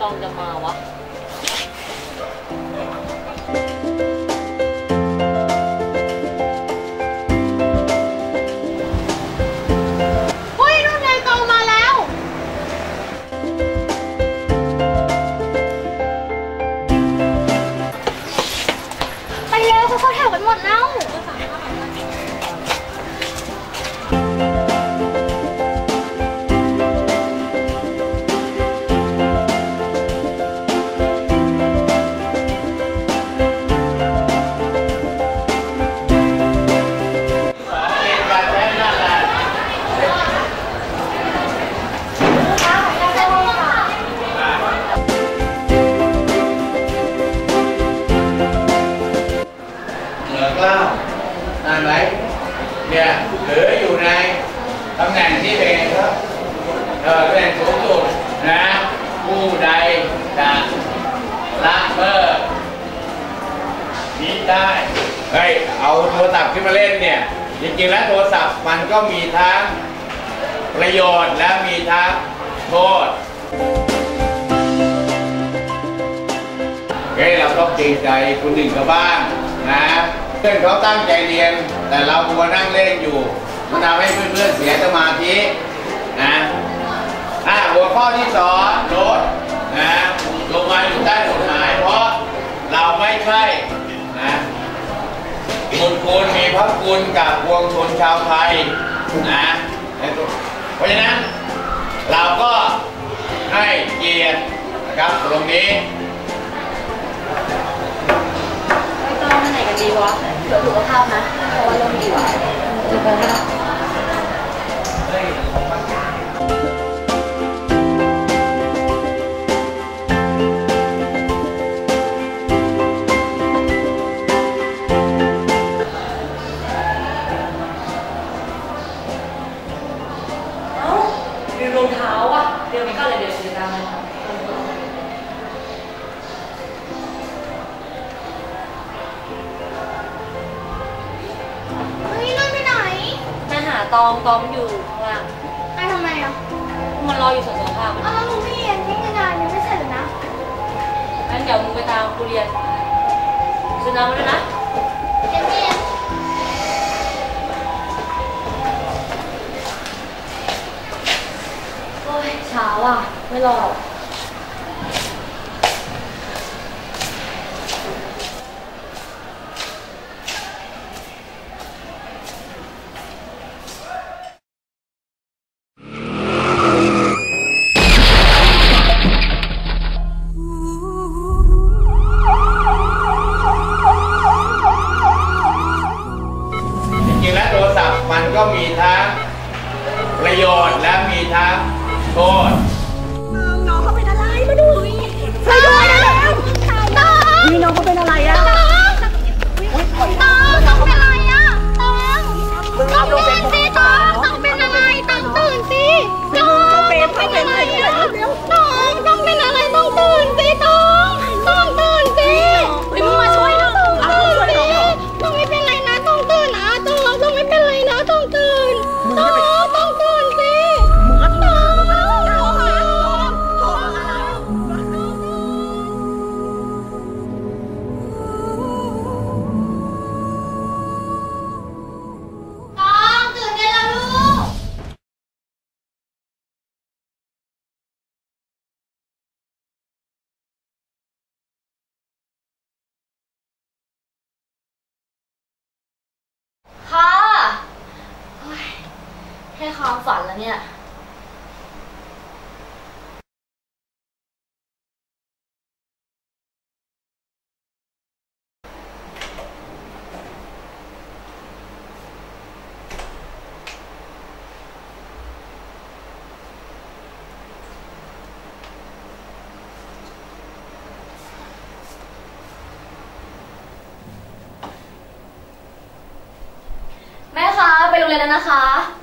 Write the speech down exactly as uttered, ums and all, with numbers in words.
ตองจะมาวะเขาแถวกันหมดแล้วนั่นไหมเนี่ยหรืออยู่ในตำแหน่งที่เป็นเออเป็นสูงสุดนะผู้ใดจะละเมิดนี้ได้เฮ้ยเอาโทรศัพท์ขึ้นมาเล่นเนี่ยจริงๆแล้วโทรศัพท์มันก็มีทั้งประโยชน์และมีทั้งโทษเฮ้ยเราต้องเกรงใจคนอื่นเขาบ้างนะเพื่อนเขาตั้งใจเรียนแต่เรามัวนั่งเล่นอยู่มันทำให้เพื่อนๆเสียสมาธินะอ่ะหัวข้อที่สองโน้ตนะลงมาอยู่ใต้กฎหมายเพราะเราไม่ใช่นะบุญคุณมีพระคุณกับปวงชนชาวไทยนะเพราะฉะนั้นเราก็ให้เกียรตินะครับตรงนี้ไปไหนกันดีวะเผื่อสุขภาพนะเพราะว่าลมดีว่ะจะไปไหมเอ้าดูรองเท้าอ่ะเดี๋ยวไม่ก็เลยเดี๋ยวซื้อตามเลยตองตองอยู่ข้างล่างไอ้ทำไมอ่ะมันรออยู่สองสองข้าวอ้าวมึงไม่เรียนนี่งานยังไม่เสร็จเลยนะงั้นเดี๋ยวมึงไปตามกูเรียนซื้อน้ำมาด้วยนะเรียนเรียนโอ้ยเช้าอ่ะไม่รอมันก็มีทั้งประโยชน์และมีทั้งโทษน้องเขาเป็นอะไรมาดูช่วยด้วยนะน้องนี่น้องเขาเป็นอะไรอะน้องน้องน้องเป็นอะไรอะน้องน้องตื่นสิน้องน้องเป็นอะไรน้องตื่นสิน้องเป็นอะไรอะน้องน้องเป็นอะไรน้องตื่นสิน้องน้องตื่นสิไปมึงมาช่วยน้องตื่นสิน้องไม่เป็นไรนะต้องตื่นนะต้องต้องไม่เป็นไรนะต้องตื่นต้องต้องตื่นสิมึงก็ตื่นต้องต้องตื่นได้แล้วลูกค่ะแค่ความฝันแล้วเนี่ยแม่คะไปโรงเรียนแล้วนะคะ